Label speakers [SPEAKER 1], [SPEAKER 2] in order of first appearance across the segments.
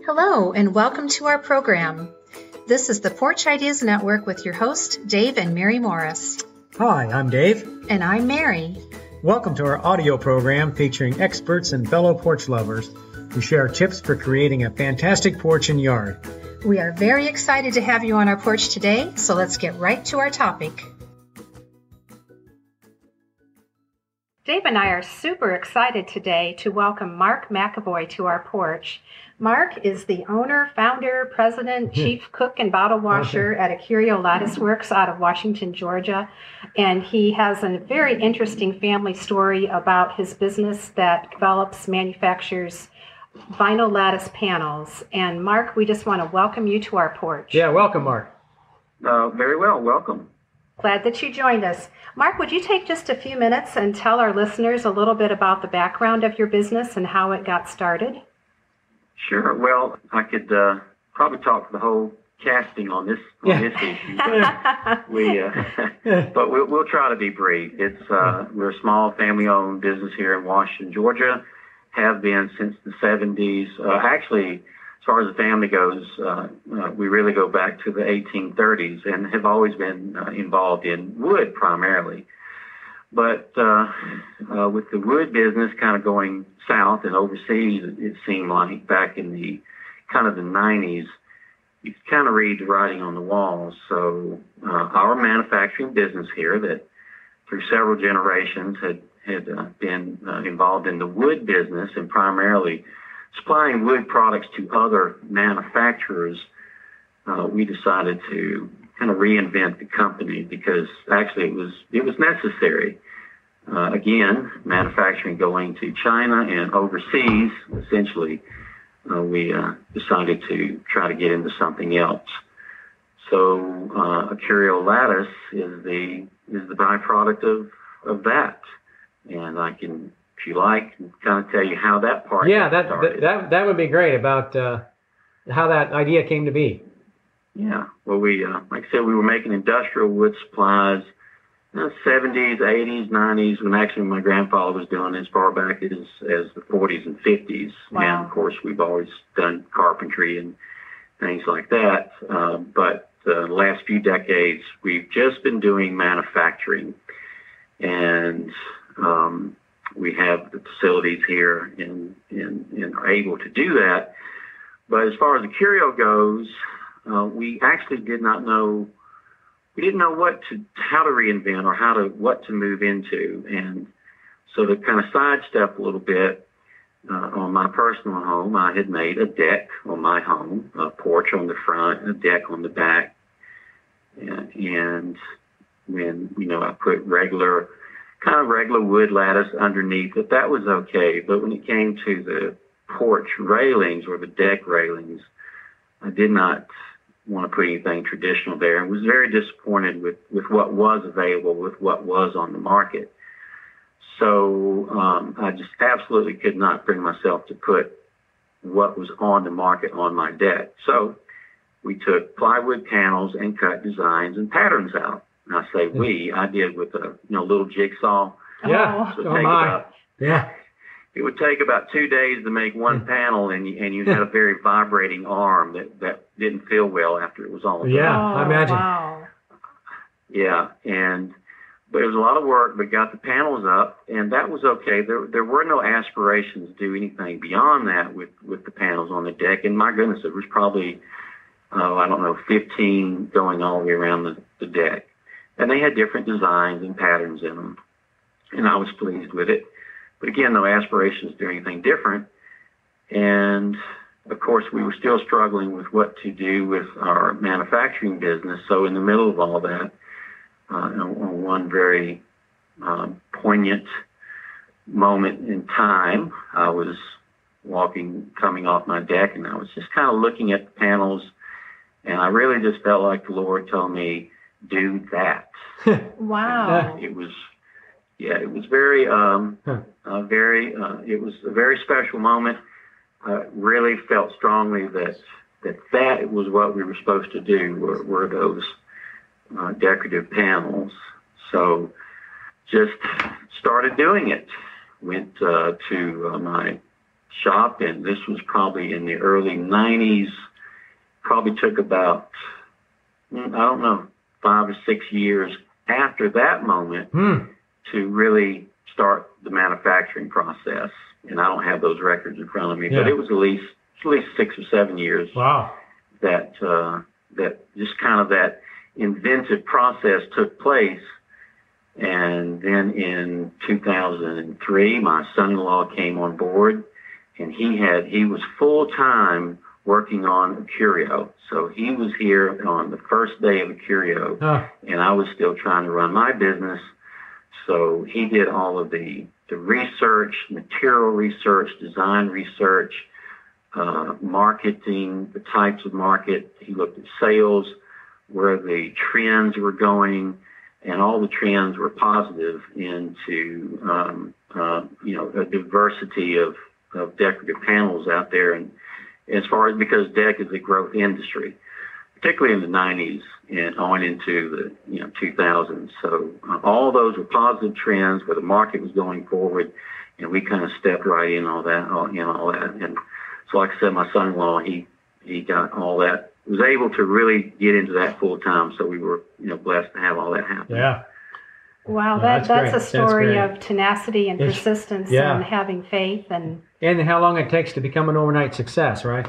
[SPEAKER 1] Hello, and welcome to our program. This is the Porch Ideas Network with your hosts, Dave and Mary Morris.
[SPEAKER 2] Hi, I'm Dave.
[SPEAKER 1] And I'm Mary.
[SPEAKER 2] Welcome to our audio program featuring experts and fellow porch lovers who share tips for creating a fantastic porch and yard.
[SPEAKER 1] We are very excited to have you on our porch today, so let's get right to our topic. Dave and I are super excited today to welcome Mark McAvoy to our porch. Mark is the owner, founder, president, chief cook, and bottle washer at Acurio Lattice Works out of Washington, Georgia. And he has a very interesting family story about his business that manufactures vinyl lattice panels. And Mark, we just want to welcome you to our porch.
[SPEAKER 2] Yeah, welcome, Mark.
[SPEAKER 3] Very well, welcome.
[SPEAKER 1] Glad that you joined us. Mark, would you take just a few minutes and tell our listeners a little bit about the background of your business and how it got started?
[SPEAKER 3] Sure. Well, I could probably talk for the whole casting on this issue, but we'll try to be brief. It's we're a small family-owned business here in Washington, Georgia. Have been since the 70s. Actually, as far as the family goes, we really go back to the 1830s and have always been involved in wood primarily. But with the wood business kind of going south and overseas, it seemed like back in the kind of the 90s, you could kind of read the writing on the walls. So our manufacturing business here that through several generations had been involved in the wood business and primarily supplying wood products to other manufacturers, we decided to kind of reinvent the company because actually it was necessary. Again, manufacturing going to China and overseas, essentially, we decided to try to get into something else. So Acurio Lattice is the byproduct of that, and I can, if you like, kind of tell you how that part started.
[SPEAKER 2] that would be great about how that idea came to be.
[SPEAKER 3] Yeah, well, we like I said, we were making industrial wood supplies. 70s, 80s, 90s, when actually my grandfather was doing it as far back as the 40s and 50s.
[SPEAKER 1] Wow.
[SPEAKER 3] And, of course, we've always done carpentry and things like that. But the last few decades, we've just been doing manufacturing. And we have the facilities here and are able to do that. But as far as the Acurio goes, we actually did not know. We didn't know how to reinvent or what to move into. And so to kind of sidestep a little bit, on my personal home, I had made a deck on my home, a porch on the front, a deck on the back. And when, I put regular wood lattice underneath it, that was okay. But when it came to the porch railings or the deck railings, I did not want to put anything traditional there, and was very disappointed with what was available, with what was on the market. So I just absolutely could not bring myself to put what was on the market on my deck. So we took plywood panels and cut designs and patterns out. And I say I did with a little jigsaw.
[SPEAKER 2] Yeah.
[SPEAKER 3] It would take about 2 days to make one panel, and you had a very vibrating arm that didn't feel well after it was all done.
[SPEAKER 2] Yeah, I imagine.
[SPEAKER 1] Wow.
[SPEAKER 3] Yeah, but it was a lot of work, but got the panels up, and that was okay. There were no aspirations to do anything beyond that with the panels on the deck, and my goodness, it was probably, 15 going all the way around the deck. And they had different designs and patterns in them, and I was pleased with it. But again, no aspirations to do anything different. And, of course, we were still struggling with what to do with our manufacturing business. So in the middle of all that, on one very poignant moment in time, I was coming off my deck, and I was just kind of looking at the panels, and I really just felt like the Lord told me, do that.
[SPEAKER 1] Wow.
[SPEAKER 3] It was very, it was a very special moment. Really felt strongly that was what we were supposed to do, were those decorative panels. So just started doing it. Went to my shop, and this was probably in the early 90s. Probably took about, I don't know, 5 or 6 years after that moment to really start the manufacturing process. And I don't have those records in front of me, but it was at least 6 or 7 years.
[SPEAKER 2] Wow.
[SPEAKER 3] That just kind of that inventive process took place. And then in 2003, my son-in-law came on board, and he was full-time working on a curio. So he was here on the first day of a curio, and I was still trying to run my business. So he did all of the research, material research, design research, marketing, the types of market. He looked at sales, where the trends were going, and all the trends were positive into, a diversity of decorative panels out there. And as far as, because deck is a growth industry, particularly in the 90s and on into the 2000s. So all those were positive trends where the market was going forward, and we kind of stepped right in all that. And so, like I said, my son-in-law, he got all that, was able to really get into that full time. So we were blessed to have all that happen.
[SPEAKER 2] Yeah.
[SPEAKER 1] Wow, that's a story of tenacity and persistence and having faith and
[SPEAKER 3] how
[SPEAKER 2] long it takes to become an overnight success, right?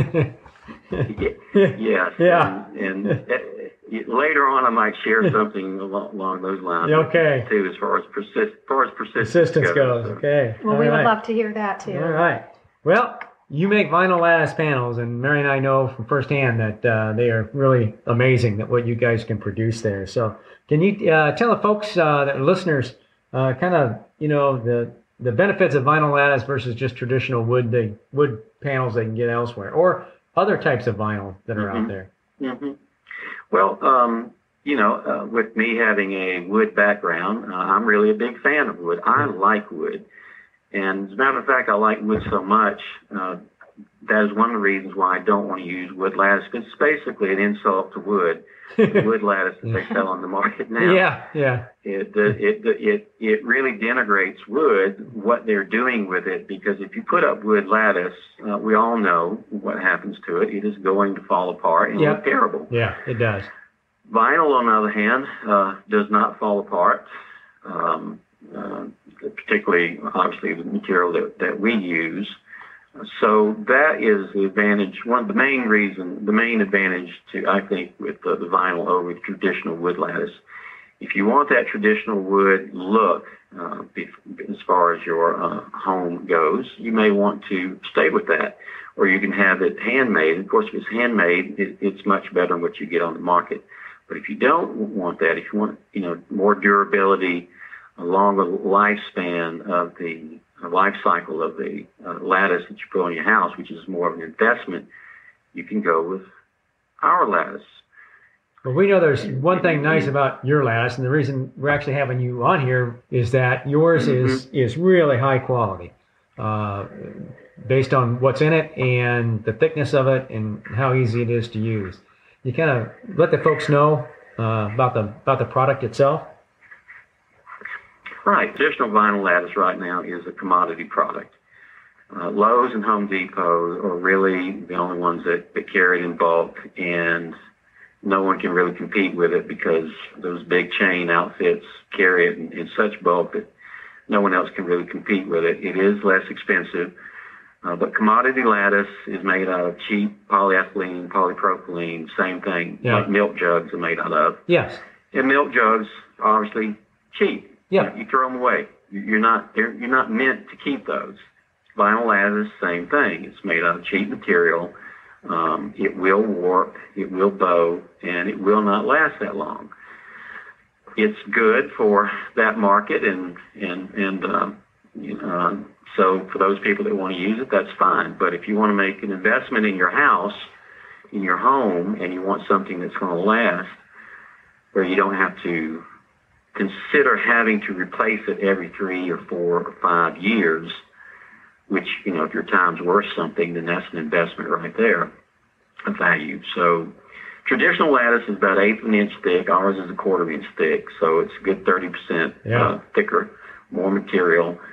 [SPEAKER 3] Yes.
[SPEAKER 2] Yeah.
[SPEAKER 3] And later on, I might share something along those lines.
[SPEAKER 2] Okay.
[SPEAKER 3] Too, as far as persistence
[SPEAKER 2] goes. Okay.
[SPEAKER 1] Well, we would love to hear that too.
[SPEAKER 2] All right. Well, you make vinyl lattice panels, and Mary and I know from firsthand that they are really amazing, that what you guys can produce there. So can you tell the folks, that are listeners, kind of, the benefits of vinyl lattice versus just traditional wood panels they can get elsewhere, or other types of vinyl that are out there?
[SPEAKER 3] Mm-hmm. Well, with me having a wood background, I'm really a big fan of wood. I like wood. And as a matter of fact, I like wood so much, that is one of the reasons why I don't want to use wood lattice, because it's basically an insult to wood. The wood lattice that they sell on the market now.
[SPEAKER 2] Yeah.
[SPEAKER 3] It really denigrates wood, what they're doing with it, because if you put up wood lattice, we all know what happens to it. It is going to fall apart and look terrible.
[SPEAKER 2] Yeah, it does.
[SPEAKER 3] Vinyl, on the other hand, does not fall apart. Particularly, obviously, the material that we use. So that is the advantage. The main advantage I think, with the vinyl over the traditional wood lattice. If you want that traditional wood look, as far as your home goes, you may want to stay with that, or you can have it handmade. Of course, if it's handmade, it's much better than what you get on the market. But if you don't want that, if you want, more durability, a longer lifespan of the life cycle of the lattice that you put on your house, which is more of an investment, you can go with our lattice.
[SPEAKER 2] Well, we know there's one thing nice about your lattice, and the reason we're actually having you on here is that yours is really high quality, based on what's in it and the thickness of it and how easy it is to use. You kind of let the folks know about the product itself.
[SPEAKER 3] Right. Traditional vinyl lattice right now is a commodity product. Lowe's and Home Depot are really the only ones that carry it in bulk, and no one can really compete with it because those big chain outfits carry it in such bulk that no one else can really compete with it. It is less expensive, but commodity lattice is made out of cheap polyethylene, polypropylene, same thing, like milk jugs are made out of.
[SPEAKER 2] Yes.
[SPEAKER 3] And milk jugs, obviously, cheap.
[SPEAKER 2] Yeah.
[SPEAKER 3] You throw them away. You're not meant to keep those. Vinyl lattice, same thing. It's made out of cheap material. It will warp, it will bow, and it will not last that long. It's good for that market, and so for those people that want to use it, that's fine. But if you want to make an investment in your house, in your home, and you want something that's going to last, where you don't have to consider having to replace it every 3 or 4 or 5 years, which, if your time's worth something, then that's an investment right there, a value. So traditional lattice is about 1/8 of an inch thick. Ours is 1/4 inch thick, so it's a good 30% thicker, more material.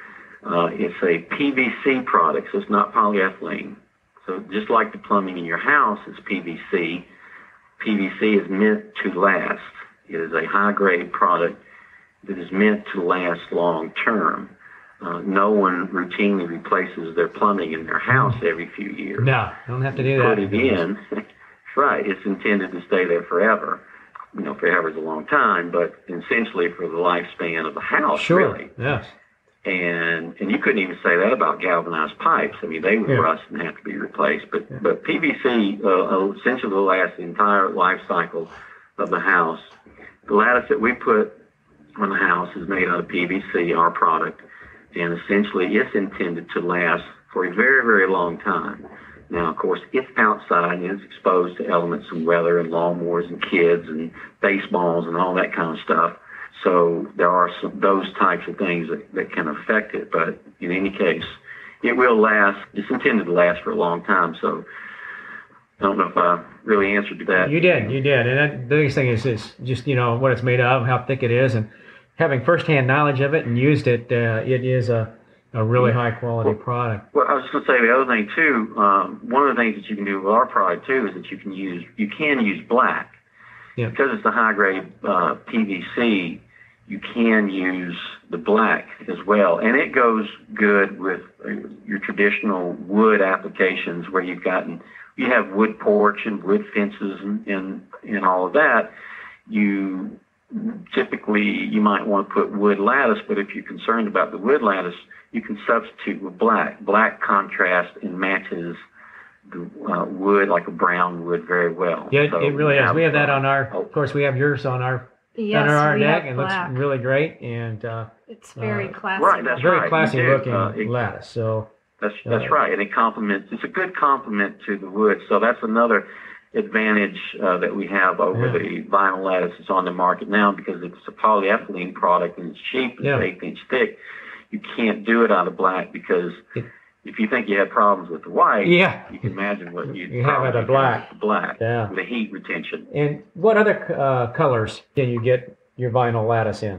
[SPEAKER 3] It's a PVC product, so it's not polyethylene. So just like the plumbing in your house is PVC, PVC is meant to last. It is a high-grade product that is meant to last long term. No one routinely replaces their plumbing in their house every few years.
[SPEAKER 2] No, don't have to do that.
[SPEAKER 3] Put it in. Right. It's intended to stay there forever. Forever is a long time, but essentially for the lifespan of the house,
[SPEAKER 2] sure.
[SPEAKER 3] Really.
[SPEAKER 2] Yes.
[SPEAKER 3] And you couldn't even say that about galvanized pipes. I mean, they would rust and have to be replaced. But PVC essentially will last the entire life cycle of the house. The lattice that we put on the house is made out of PVC, our product, and essentially it's intended to last for a very, very long time. Now, of course, it's outside and it's exposed to elements and weather and lawnmowers and kids and baseballs and all that kind of stuff. So there are those types of things that can affect it. But in any case, it will last. It's intended to last for a long time. So I don't know if I really answered to that.
[SPEAKER 2] You did. And the biggest thing is just, what it's made of, how thick it is, and having firsthand knowledge of it and used it, it is a really high-quality product.
[SPEAKER 3] Well, I was just going to say the other thing, too, one of the things that you can do with our product, too, is that you can use black.
[SPEAKER 2] Yeah.
[SPEAKER 3] Because it's the high-grade PVC, you can use the black as well. And it goes good with your traditional wood applications where you have wood porch and wood fences and all of that. Typically, you might want to put wood lattice, but if you're concerned about the wood lattice, you can substitute with black. Black contrasts and matches the wood, like a brown wood, very well.
[SPEAKER 2] Yeah,
[SPEAKER 3] so
[SPEAKER 2] it really is. We have that on of course, we have yours on our deck, and it looks really great. And
[SPEAKER 1] it's very classy.
[SPEAKER 3] Right, that's
[SPEAKER 2] very
[SPEAKER 3] right.
[SPEAKER 2] classy looking lattice. So
[SPEAKER 3] that's right, and it's a good complement to the wood. So that's another advantage that we have over the vinyl lattice that's on the market now, because it's a polyethylene product and it's cheap. It's 1/8 inch thick. You can't do it out of black because if you think you had problems with the white, you can imagine what you
[SPEAKER 2] have out of black.
[SPEAKER 3] The heat retention.
[SPEAKER 2] And what other colors can you get your vinyl lattice in?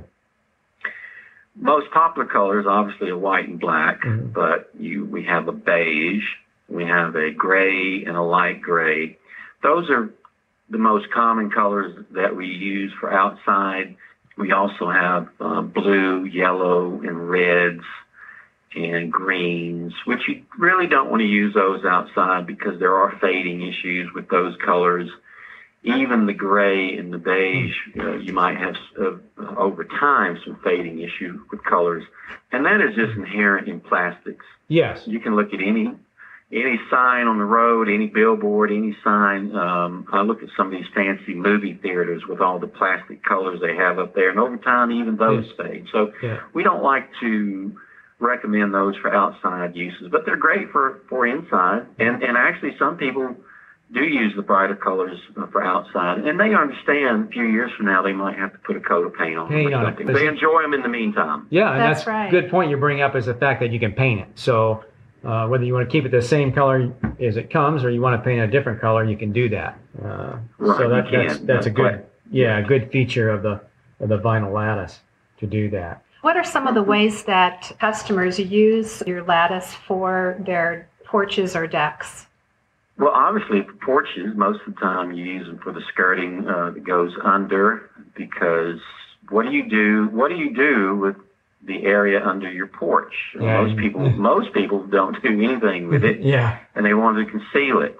[SPEAKER 3] Most popular colors, obviously, are white and black, but we have a beige, we have a gray, and a light gray. Those are the most common colors that we use for outside. We also have blue, yellow, and reds and greens, which you really don't want to use those outside because there are fading issues with those colors. Even the gray and the beige, you might have over time some fading issues with colors, and that is just inherent in plastics.
[SPEAKER 2] Yes,
[SPEAKER 3] you can look at any sign on the road, any billboard, any sign. I look at some of these fancy movie theaters with all the plastic colors they have up there, and over time, even those fade. So we don't like to recommend those for outside uses, but they're great for inside. And actually, some people do use the brighter colors for outside, and they understand a few years from now they might have to put a coat of paint on them or something. They enjoy them in the meantime.
[SPEAKER 2] Yeah, and that's right. A good point you bring up is the fact that you can paint it. So whether you want to keep it the same color as it comes or you want to paint a different color, you can do that.
[SPEAKER 3] Right,
[SPEAKER 2] so that's a good feature of the vinyl lattice to do that.
[SPEAKER 1] What are some of the ways that customers use your lattice for their porches or decks?
[SPEAKER 3] Well, obviously, for porches, most of the time you use them for the skirting that goes under, because what do you do with the area under your porch? Most people don't do anything with it, and they want to conceal it.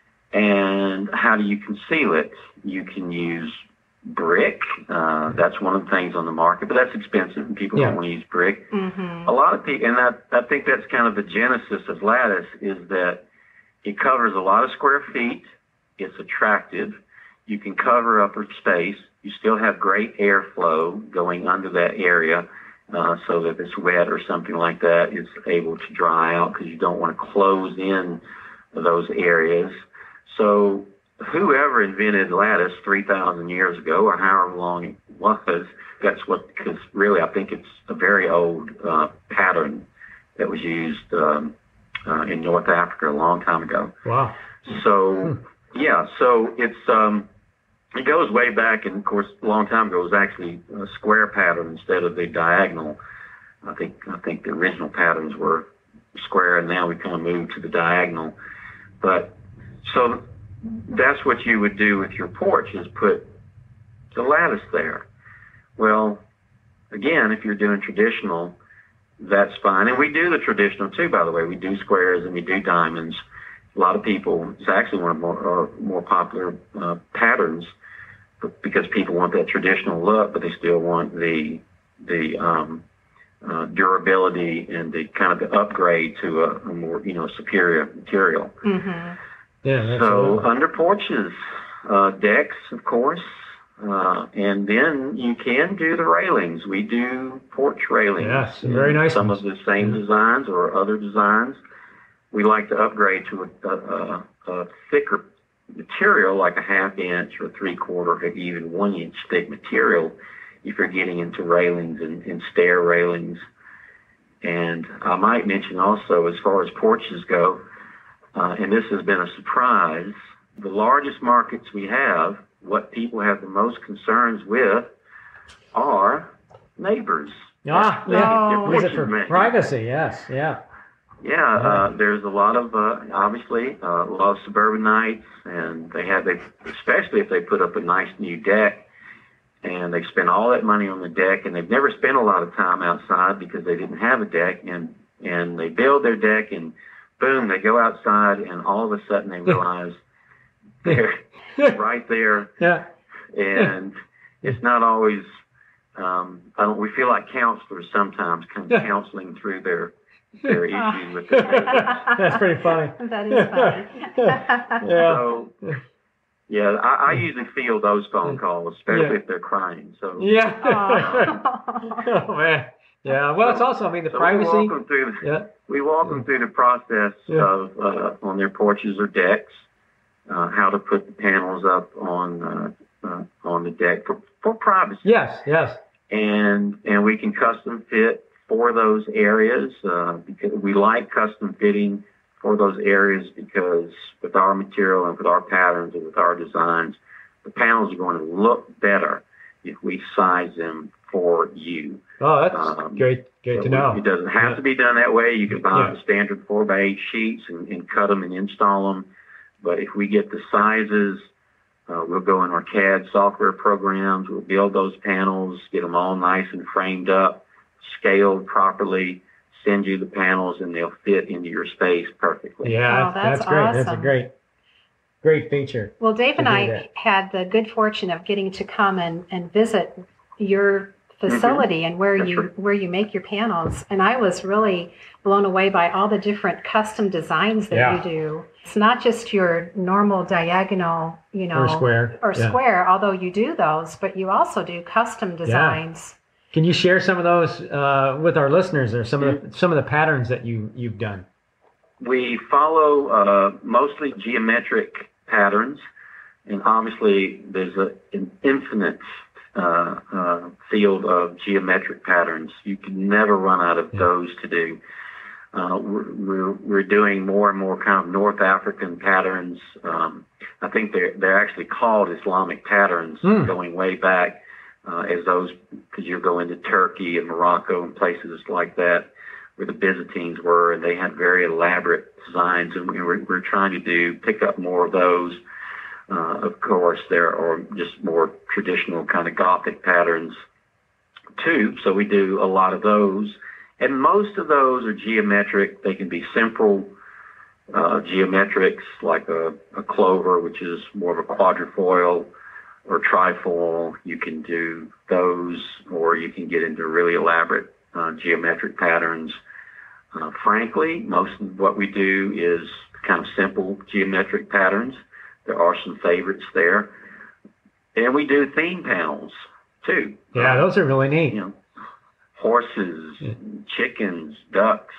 [SPEAKER 3] And how do you conceal it? You can use brick. That's one of the things on the market, but that's expensive, and people don't want to use brick. A lot of people, and I think that's kind of the genesis of lattice, is that it covers a lot of square feet. It's attractive. You can cover up a space. You still have great airflow going under that area, so that if it's wet or something like that, it's able to dry out, because you don't want to close in those areas. So whoever invented lattice 3,000 years ago, or however long it was, because really I think it's a very old pattern that was used in North Africa a long time ago.
[SPEAKER 2] Wow.
[SPEAKER 3] So so it goes way back, and of course a long time ago it was actually a square pattern instead of the diagonal I think the original patterns were square, and now we kind of moved to the diagonal. But so that's what you would do with your porch, is put the lattice there. Well, again, if you're doing traditional, that's fine. And we do the traditional too, by the way. We do squares and we do diamonds. A lot of people, it's actually one of our more popular patterns, because people want that traditional look, but they still want the durability and the kind of the upgrade to a more, superior material.
[SPEAKER 1] Mm-hmm.
[SPEAKER 2] Yeah.
[SPEAKER 3] So under porches, decks, of course, and then you can do the railings. We do porch railings.
[SPEAKER 2] Yes, very nice.
[SPEAKER 3] Some
[SPEAKER 2] ones.
[SPEAKER 3] of the same designs or other designs. We like to upgrade to a thicker material, like a 1/2 inch or 3/4 or even 1 inch thick material, if you're getting into railings and stair railings. And I might mention also, as far as porches go, and this has been a surprise, the largest markets we have, what people have the most concerns with are neighbors.
[SPEAKER 2] Yeah.
[SPEAKER 1] No.
[SPEAKER 2] Is it for privacy? Yes. Yeah.
[SPEAKER 3] Yeah, there's a lot of, obviously, a lot of suburbanites, and especially if they put up a nice new deck, and they spend all that money on the deck, and they've never spent a lot of time outside because they didn't have a deck, and they build their deck, and boom, they go outside, and all of a sudden they realize they're right there.
[SPEAKER 2] Yeah.
[SPEAKER 3] And it's not always, we feel like counselors sometimes kind of counseling through their issues with their neighbors.
[SPEAKER 2] That's pretty funny.
[SPEAKER 1] That is funny.
[SPEAKER 2] Yeah.
[SPEAKER 3] So, yeah, I usually field those phone calls, especially if they're crying. So
[SPEAKER 2] Yeah. Oh man. Yeah. Well, it's also, the privacy.
[SPEAKER 3] We walk them through the process of on their porches or decks, how to put the panels up on the deck for privacy.
[SPEAKER 2] Yes. Yes.
[SPEAKER 3] And we can custom fit for those areas, because we like custom fitting for those areas, because with our material and with our patterns and with our designs, the panels are going to look better if we size them for you.
[SPEAKER 2] Oh, that's great to know.
[SPEAKER 3] It doesn't have to be done that way. You can buy the standard 4x8 sheets and cut them and install them. But if we get the sizes, we'll go in our CAD software programs, we'll build those panels, get them all nice and framed up, scaled properly, send you the panels, and they'll fit into your space perfectly.
[SPEAKER 2] Yeah, that's great.
[SPEAKER 1] Awesome.
[SPEAKER 2] That's a great feature.
[SPEAKER 1] Well, Dave and I had the good fortune of getting to come and visit your facility and where you make your panels, and I was really blown away by all the different custom designs that you do. It's not just your normal diagonal,
[SPEAKER 2] or
[SPEAKER 1] square, although you do those, but you also do custom designs.
[SPEAKER 2] Can you share some of those with our listeners, or some of the patterns that you've done?
[SPEAKER 3] We follow mostly geometric patterns, and obviously there's an infinite field of geometric patterns. You can never run out of those to do. We're doing more and more kind of North African patterns. I think they're actually called Islamic patterns, going way back. As those, because you go into Turkey and Morocco and places like that where the Byzantines were, and they had very elaborate designs, and we're trying to pick up more of those. Of course, there are just more traditional kind of Gothic patterns too, so we do a lot of those. And most of those are geometric. They can be simple geometrics, like a clover, which is more of a quadrifoil, or trifoil. You can do those, or you can get into really elaborate geometric patterns. Frankly, most of what we do is kind of simple geometric patterns. There are some favorites there. And we do theme panels, too.
[SPEAKER 2] Yeah, those are really neat.
[SPEAKER 3] Horses, chickens, ducks.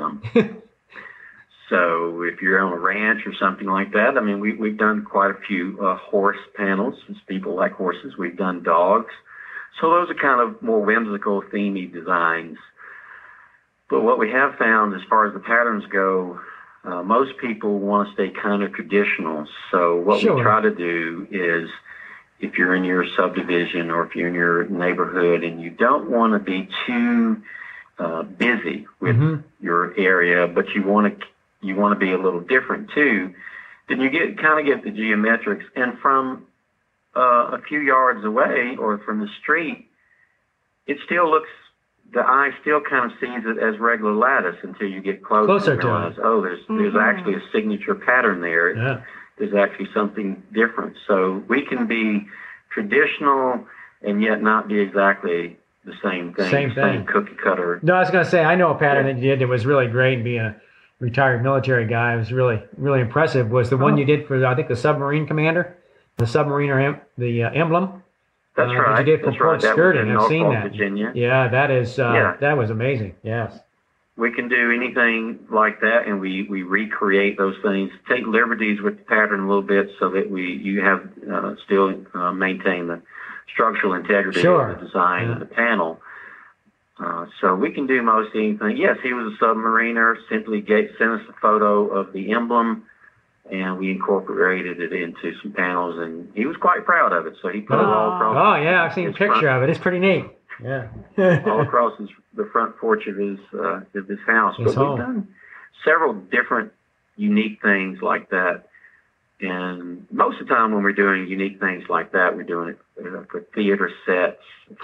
[SPEAKER 3] So if you're on a ranch or something like that, we've done quite a few horse panels, since people like horses. We've done dogs. So those are kind of more whimsical, themey designs. But what we have found, as far as the patterns go, most people want to stay kind of traditional. So what we try to do is, if you're in your subdivision or if you're in your neighborhood and you don't want to be too busy with your area, but you want to be a little different too. Then you kind of get the geometrics, and from a few yards away or from the street, it still looks. The eye still kind of sees it as regular lattice until you get closer and realize, there's actually a signature pattern there.
[SPEAKER 2] Yeah.
[SPEAKER 3] There's actually something different. So we can be traditional and yet not be exactly the same thing. Same cookie cutter.
[SPEAKER 2] No, I was going to say, I know a pattern that you did that was really great, being a retired military guy. It was really, really impressive. Was the one you did for, I think, the submarine commander, the submariner, the emblem.
[SPEAKER 3] That's right.
[SPEAKER 2] That you did for port skirting. I've seen that.
[SPEAKER 3] Virginia.
[SPEAKER 2] Yeah, that is. That was amazing. Yes.
[SPEAKER 3] We can do anything like that, and we recreate those things. Take liberties with the pattern a little bit, so that you have still maintain the structural integrity of the design of the panel. So we can do most anything. Yes, he was a submariner. Simply sent us a photo of the emblem, and we incorporated it into some panels, and he was quite proud of it. So he put it all across.
[SPEAKER 2] Oh, yeah, I've seen a picture of it. It's pretty neat. Yeah.
[SPEAKER 3] all across the front porch of his house. But we've done several different unique things like that. And most of the time when we're doing unique things like that, we're doing it for theater sets,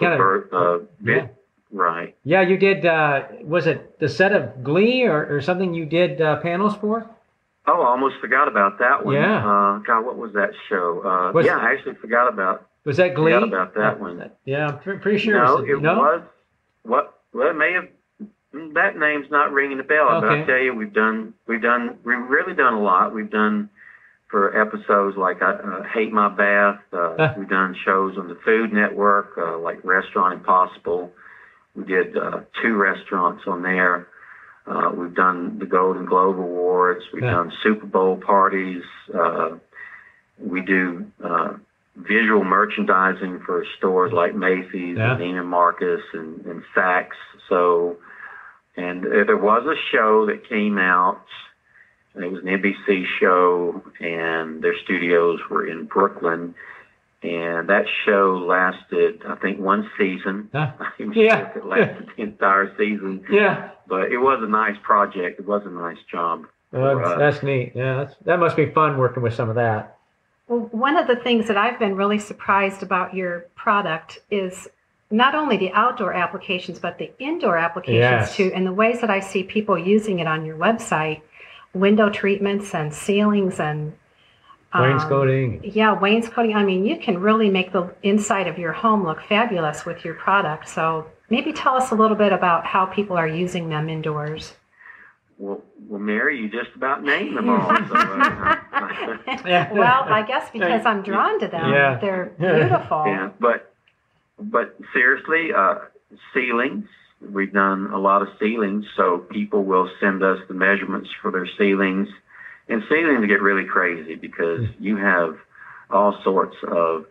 [SPEAKER 3] right.
[SPEAKER 2] Yeah, you did, was it the set of Glee or something you did panels for?
[SPEAKER 3] Oh, I almost forgot about that one.
[SPEAKER 2] Yeah.
[SPEAKER 3] God, what was that show? I actually forgot about.
[SPEAKER 2] Was that Glee?
[SPEAKER 3] Forgot about that one.
[SPEAKER 2] Yeah, I'm pretty sure.
[SPEAKER 3] No, it was. Well, it may have. That name's not ringing a bell.
[SPEAKER 2] Okay.
[SPEAKER 3] But I tell you, we've really done a lot. We've done for episodes like Hate My Bath. We've done shows on the Food Network, like Restaurant Impossible. We did 2 restaurants on there. We've done the Golden Globe Awards. We've done Super Bowl parties. We do visual merchandising for stores like Macy's and Neiman Marcus and Saks. So, and there was a show that came out. It was an NBC show, and their studios were in Brooklyn. And that show lasted, I think, 1 season. I'm sure if it lasted the entire season.
[SPEAKER 2] Yeah.
[SPEAKER 3] But it was a nice project. It was a nice job.
[SPEAKER 2] That's neat. Yeah, that must be fun working with some of that.
[SPEAKER 1] Well, one of the things that I've been really surprised about your product is not only the outdoor applications, but the indoor applications too, and the ways that I see people using it on your website, window treatments and ceilings and
[SPEAKER 2] wainscoting.
[SPEAKER 1] Wainscoting. I mean, you can really make the inside of your home look fabulous with your product. So maybe tell us a little bit about how people are using them indoors.
[SPEAKER 3] Well, Mary, you just about named them all. So,
[SPEAKER 1] well, I guess because I'm drawn to them. Yeah. They're beautiful.
[SPEAKER 3] Yeah, but seriously, ceilings. We've done a lot of ceilings, so people will send us the measurements for their ceilings. And ceilings get really crazy because you have all sorts of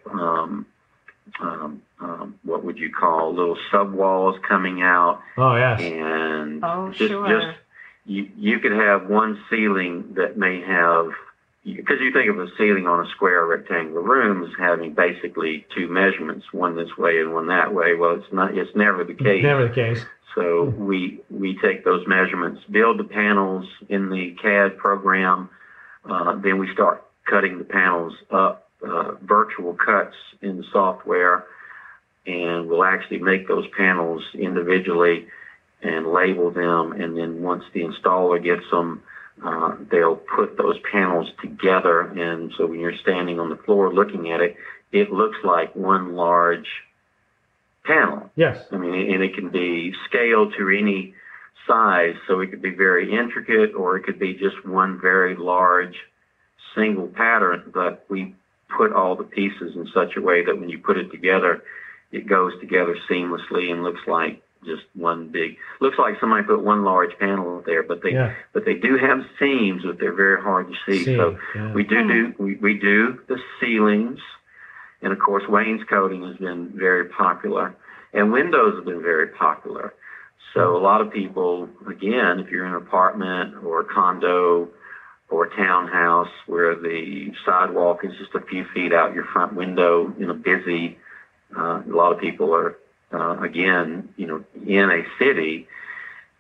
[SPEAKER 3] what would you call little subwalls coming out.
[SPEAKER 2] Oh yes.
[SPEAKER 3] And just you could have one ceiling that may have, because you think of a ceiling on a square or rectangular room as having basically 2 measurements, one this way and one that way. Well, it's not. It's never the case.
[SPEAKER 2] Never the case.
[SPEAKER 3] So we take those measurements, build the panels in the CAD program, then we start cutting the panels up, virtual cuts in the software, and we'll actually make those panels individually and label them, and then once the installer gets them, they'll put those panels together, and so when you're standing on the floor looking at it, it looks like one large panel.
[SPEAKER 2] Yes.
[SPEAKER 3] I mean, and it can be scaled to any size, so it could be very intricate, or it could be just one very large single pattern, but we put all the pieces in such a way that when you put it together, it goes together seamlessly and looks like just one big, looks like somebody put one large panel there, but they do have seams, but they're very hard to see. So we do the ceilings, and of course wainscoting has been very popular, and windows have been very popular. So a lot of people, again, if you're in an apartment or a condo or a townhouse where the sidewalk is just a few feet out your front window in a busy, a lot of people are, again, in a city,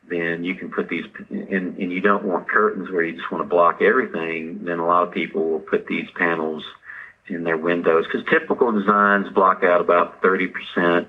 [SPEAKER 3] then you can put these, and you don't want curtains where you just want to block everything, then a lot of people will put these panels in their windows, because typical designs block out about 30%,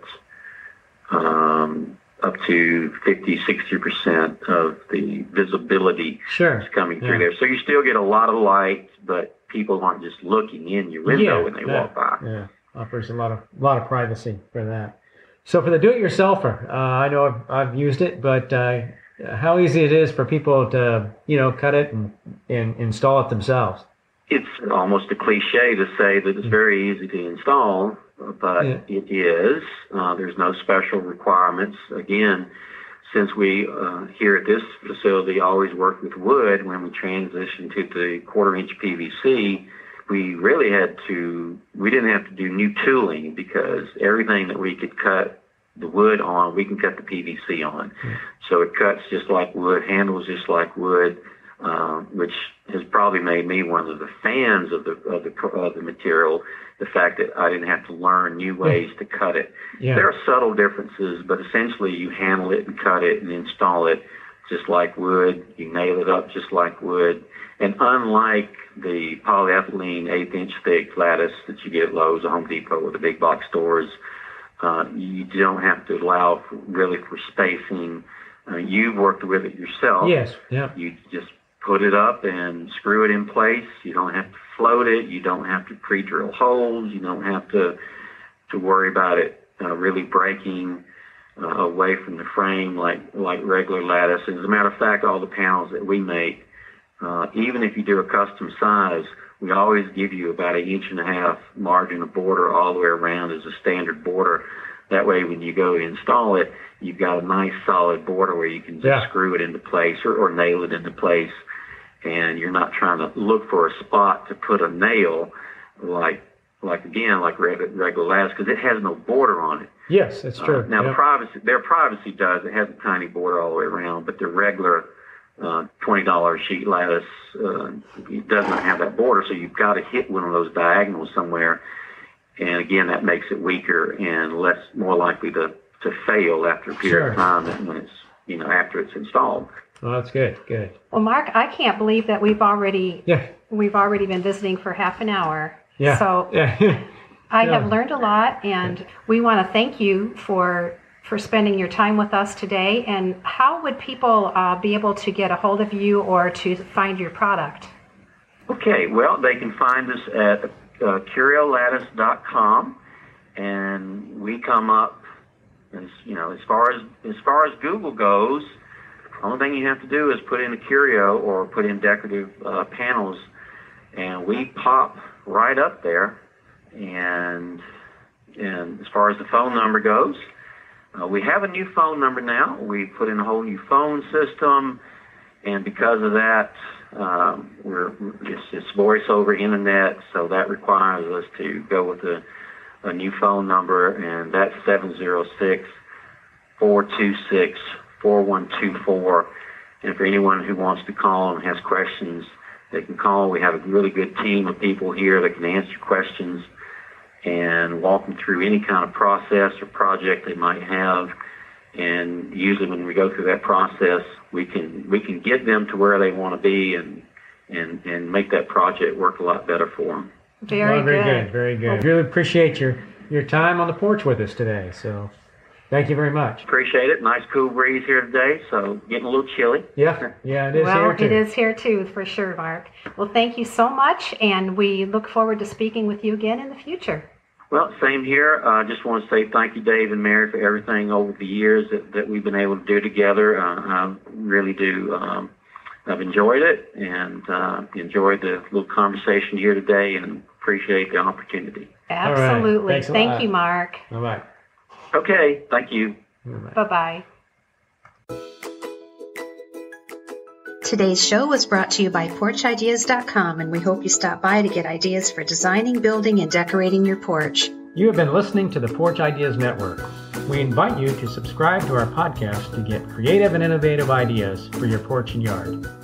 [SPEAKER 3] up to 50-60% of the visibility that's coming through there. So you still get a lot of light, but people aren't just looking in your window when they walk by.
[SPEAKER 2] Yeah, offers a lot of privacy for that. So for the do-it-yourselfer, I know I've used it, but how easy it is for people to cut it and install it themselves.
[SPEAKER 3] It's almost a cliche to say that it's very easy to install, but it is. There's no special requirements. Again, since we here at this facility always work with wood, when we transitioned to the 1/4-inch PVC, we didn't have to do new tooling, because everything that we could cut the wood on, we can cut the PVC on. So it cuts just like wood, handles just like wood, which has probably made me one of the fans of the material. The fact that I didn't have to learn new ways to cut it. There are subtle differences, but essentially you handle it and cut it and install it just like wood. You nail it up just like wood. And unlike the polyethylene 1/8-inch thick lattice that you get at Lowe's or Home Depot or the big box stores, you don't have to allow for spacing. You've worked with it yourself.
[SPEAKER 2] Yes. Yeah.
[SPEAKER 3] You just put it up and screw it in place. You don't have to float it. You don't have to pre-drill holes. You don't have to worry about it really breaking away from the frame like regular lattice. And as a matter of fact, all the panels that we make, even if you do a custom size, we always give you about 1.5 inch margin of border all the way around as a standard border. That way, when you go install it, you've got a nice solid border where you can just screw it into place or nail it into place. And you're not trying to look for a spot to put a nail like regular lattice, because it has no border on it.
[SPEAKER 2] Yes, that's true.
[SPEAKER 3] Now, their privacy does. It has a tiny border all the way around, but the regular $20 sheet lattice it does not have that border, so you've got to hit one of those diagonals somewhere. And again, that makes it weaker and more likely to fail after a period of time than when it's after it's installed.
[SPEAKER 2] Well, that's good. Good.
[SPEAKER 1] Well, Mark, I can't believe that we've already been visiting for half an hour.
[SPEAKER 2] Yeah.
[SPEAKER 1] So I have learned a lot, and we want to thank you for spending your time with us today. And how would people be able to get a hold of you or to find your product?
[SPEAKER 3] Okay. Well, they can find us at CurioLattice.com, and we come up as far as Google goes. The only thing you have to do is put in a curio or put in decorative panels, and we pop right up there. And as far as the phone number goes, we have a new phone number now. We put in a whole new phone system, and because of that, it's voice over internet, so that requires us to go with a new phone number, and that's 706-426-4124. And for anyone who wants to call and has questions, they can call. We have a really good team of people here that can answer questions and walk them through any kind of process or project they might have. And usually when we go through that process, we can get them to where they want to be and make that project work a lot better for them.
[SPEAKER 1] Very good.
[SPEAKER 2] Very good. Really appreciate your time on the porch with us today. So thank you very much.
[SPEAKER 3] Appreciate it. Nice cool breeze here today, so getting a little chilly.
[SPEAKER 2] Yeah, it is here too.
[SPEAKER 1] It is here too, for sure, Mark. Well, thank you so much, and we look forward to speaking with you again in the future.
[SPEAKER 3] Well, same here. I just want to say thank you, Dave and Mary, for everything over the years that we've been able to do together. I really do. I've enjoyed it, and enjoyed the little conversation here today, and appreciate the opportunity.
[SPEAKER 1] Absolutely.
[SPEAKER 2] Right.
[SPEAKER 1] Thank you, Mark.
[SPEAKER 2] All right.
[SPEAKER 3] Okay. Thank you.
[SPEAKER 1] Bye-bye.
[SPEAKER 4] Today's show was brought to you by PorchIdeas.com, and we hope you stop by to get ideas for designing, building, and decorating your porch.
[SPEAKER 2] You have been listening to the Porch Ideas Network. We invite you to subscribe to our podcast to get creative and innovative ideas for your porch and yard.